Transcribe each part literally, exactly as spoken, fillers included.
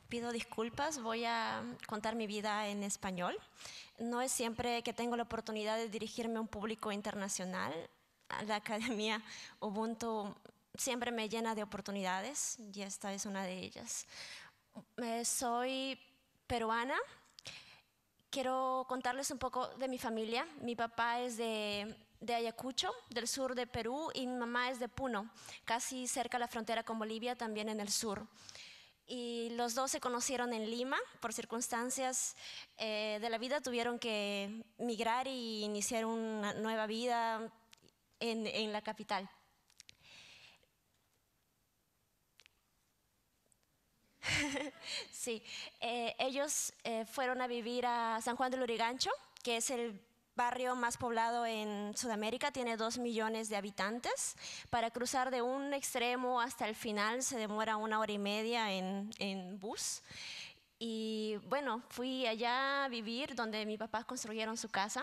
pido disculpas, voy a contar mi vida en español. No es siempre que tengo la oportunidad de dirigirme a un público internacional. La Academia Ubuntu siempre me llena de oportunidades y esta es una de ellas. Eh, soy peruana. Quiero contarles un poco de mi familia. Mi papá es de, de Ayacucho, del sur de Perú, y mi mamá es de Puno, casi cerca de la frontera con Bolivia, también en el sur. Y los dos se conocieron en Lima, por circunstancias eh, de la vida tuvieron que migrar y iniciar una nueva vida en, en la capital. Sí, eh, ellos eh, fueron a vivir a San Juan del Lurigancho, que es el barrio más poblado en Sudamérica, tiene dos millones de habitantes. Para cruzar de un extremo hasta el final se demora una hora y media en, en bus. Y bueno, fui allá a vivir donde mis papás construyeron su casa.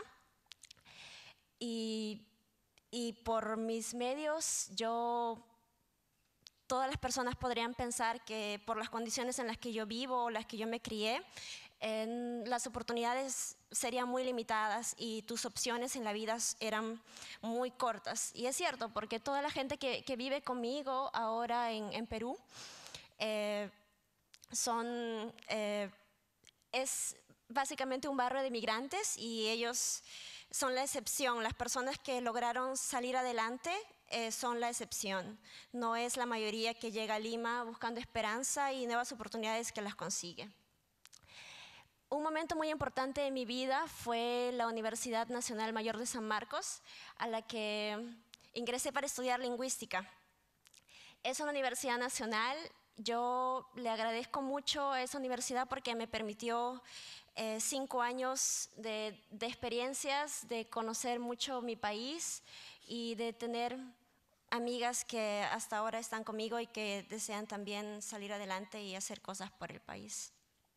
Y, y por mis medios yo... Todas las personas podrían pensar que por las condiciones en las que yo vivo o las que yo me crié, eh, las oportunidades serían muy limitadas y tus opciones en la vida eran muy cortas. Y es cierto, porque toda la gente que, que vive conmigo ahora en, en Perú eh, son, eh, es básicamente un barrio de migrantes y ellos son la excepción. Las personas que lograron salir adelante eh, son la excepción. No es la mayoría que llega a Lima buscando esperanza y nuevas oportunidades que las consigue. Un momento muy importante de mi vida fue la Universidad Nacional Mayor de San Marcos, a la que ingresé para estudiar lingüística. Es una universidad nacional. Yo le agradezco mucho a esa universidad porque me permitió eh, cinco años de, de experiencias, de conocer mucho mi país y de tener amigas que hasta ahora están conmigo y que desean también salir adelante y hacer cosas por el país.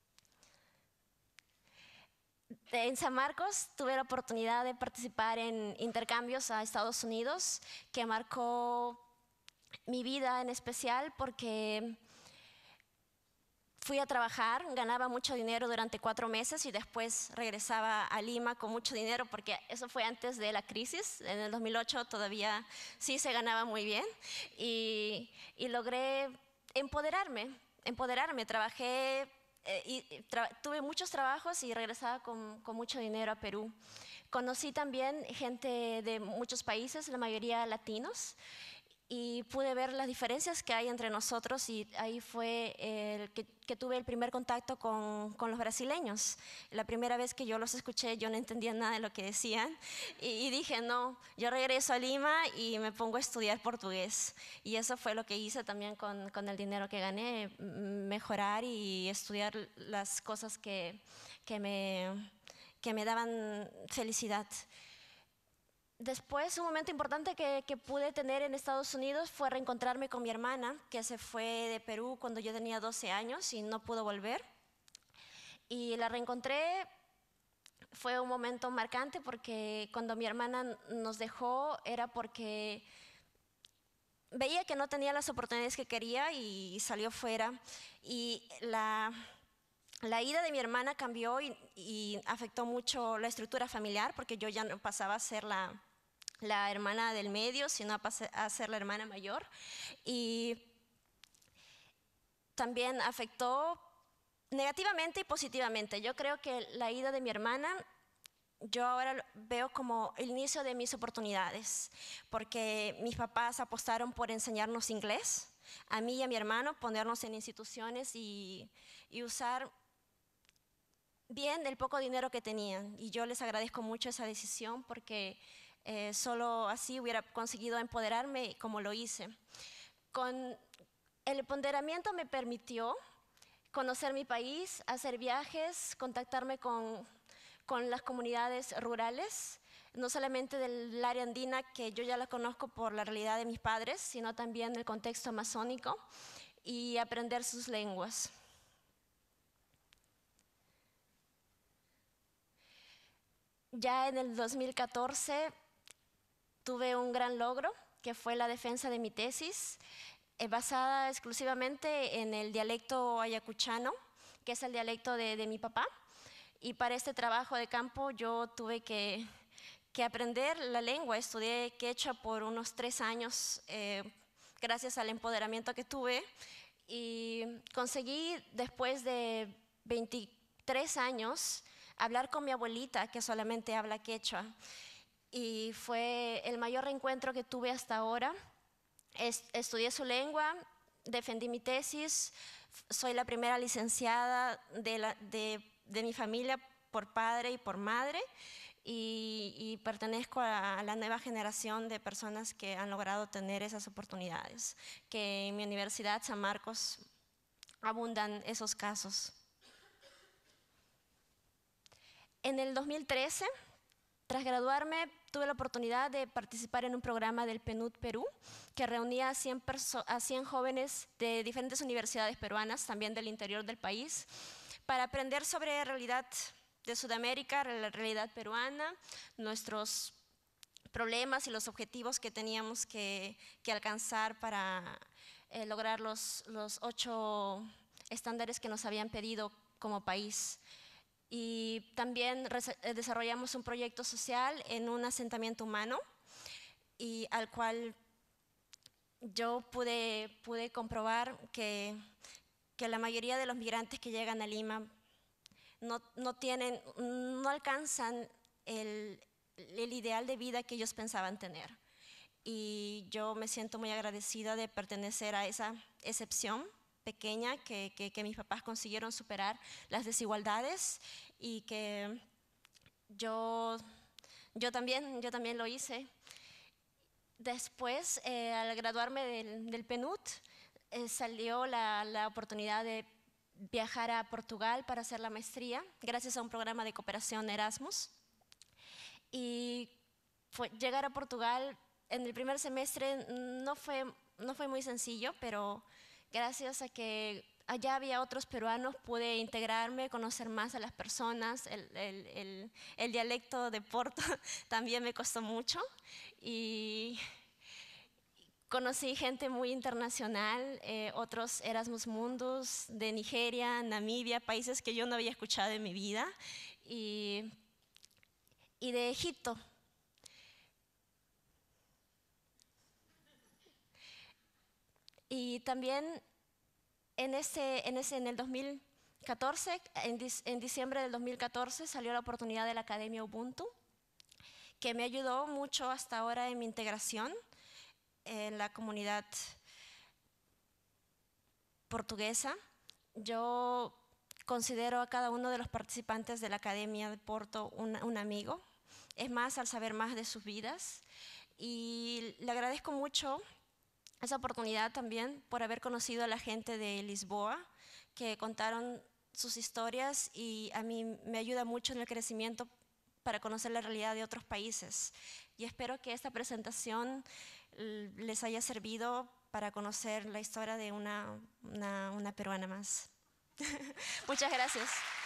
En San Marcos tuve la oportunidad de participar en intercambios a Estados Unidos, que marcó mi vida en especial porque fui a trabajar, ganaba mucho dinero durante cuatro meses y después regresaba a Lima con mucho dinero porque eso fue antes de la crisis. En el dos mil ocho todavía sí se ganaba muy bien y, y logré empoderarme, empoderarme. Trabajé eh, y tra tuve muchos trabajos y regresaba con, con mucho dinero a Perú. Conocí también gente de muchos países, la mayoría latinos, y pude ver las diferencias que hay entre nosotros y ahí fue el que, que tuve el primer contacto con, con los brasileños. La primera vez que yo los escuché yo no entendía nada de lo que decían y, y dije no, yo regreso a Lima y me pongo a estudiar portugués y eso fue lo que hice también con, con el dinero que gané, mejorar y estudiar las cosas que, que, me, que me daban felicidad. Después, un momento importante que, que pude tener en Estados Unidos fue reencontrarme con mi hermana, que se fue de Perú cuando yo tenía doce años y no pudo volver. Y la reencontré, fue un momento marcante porque cuando mi hermana nos dejó era porque veía que no tenía las oportunidades que quería y salió fuera. Y la, la ida de mi hermana cambió y, y afectó mucho la estructura familiar porque yo ya no pasaba a ser la... la hermana del medio, sino a, a ser la hermana mayor. Y también afectó negativamente y positivamente. Yo creo que la ida de mi hermana, yo ahora veo como el inicio de mis oportunidades, porque mis papás apostaron por enseñarnos inglés, a mí y a mi hermano, ponernos en instituciones y, y usar bien el poco dinero que tenían. Y yo les agradezco mucho esa decisión porque Eh, solo así hubiera conseguido empoderarme como lo hice. Con el empoderamiento me permitió conocer mi país, hacer viajes, contactarme con, con las comunidades rurales, no solamente del área andina, que yo ya la conozco por la realidad de mis padres, sino también del contexto amazónico y aprender sus lenguas. Ya en el dos mil catorce tuve un gran logro, que fue la defensa de mi tesis, eh, basada exclusivamente en el dialecto ayacuchano. que es el dialecto de, de mi papá. Y para este trabajo de campo yo tuve que, que aprender la lengua. Estudié quechua por unos tres años, eh, gracias al empoderamiento que tuve. Y conseguí, después de veintitrés años, hablar con mi abuelita, que solamente habla quechua. Y fue el mayor reencuentro que tuve hasta ahora. Est- estudié su lengua, defendí mi tesis, soy la primera licenciada de, la, de, de mi familia por padre y por madre, y, y pertenezco a, a la nueva generación de personas que han logrado tener esas oportunidades, que en mi universidad San Marcos abundan esos casos. En el dos mil trece, tras graduarme, tuve la oportunidad de participar en un programa del PNUD Perú, que reunía a cien, a cien jóvenes de diferentes universidades peruanas, también del interior del país, para aprender sobre la realidad de Sudamérica, la realidad peruana, nuestros problemas y los objetivos que teníamos que, que alcanzar para eh, lograr los, los ocho estándares que nos habían pedido como país. Y también desarrollamos un proyecto social en un asentamiento humano, y al cual yo pude, pude comprobar que, que la mayoría de los migrantes que llegan a Lima no, no, tienen, no alcanzan el, el ideal de vida que ellos pensaban tener. Y yo me siento muy agradecida de pertenecer a esa excepción pequeña que, que, que mis papás consiguieron superar las desigualdades, y que yo, yo, también, yo también lo hice. Después, eh, al graduarme del, del PNUD, eh, salió la, la oportunidad de viajar a Portugal para hacer la maestría, gracias a un programa de cooperación Erasmus. Y fue, llegar a Portugal en el primer semestre no fue, no fue muy sencillo, pero gracias a que allá había otros peruanos pude integrarme, conocer más a las personas. El, el, el, el dialecto de Porto también me costó mucho, y conocí gente muy internacional, eh, otros Erasmus Mundus de Nigeria, Namibia, países que yo no había escuchado en mi vida, y, y de Egipto. Y también en, ese, en, ese, en el dos mil catorce, en, en diciembre del dos mil catorce, salió la oportunidad de la Academia Ubuntu, que me ayudó mucho hasta ahora en mi integración en la comunidad portuguesa. Yo considero a cada uno de los participantes de la Academia de Porto un, un amigo. Es más, al saber más de sus vidas. Y le agradezco mucho esa oportunidad también por haber conocido a la gente de Lisboa, que contaron sus historias, y a mí me ayuda mucho en el crecimiento para conocer la realidad de otros países. Y espero que esta presentación les haya servido para conocer la historia de una, una, una peruana más. Muchas gracias.